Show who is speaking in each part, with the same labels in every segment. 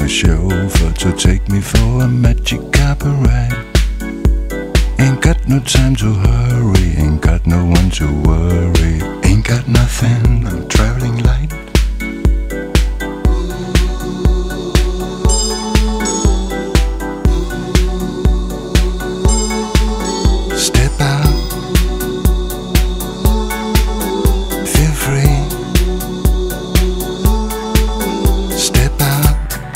Speaker 1: chauffeur to take me for a magic carpet ride. Ain't got no time to hurry, ain't got no one to worry, ain't got nothing, I'm traveling light. Step out, feel free. Step out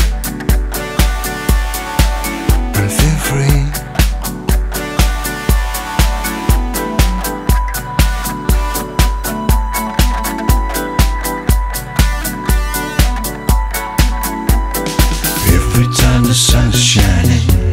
Speaker 1: and feel free. Every time the sun is shining,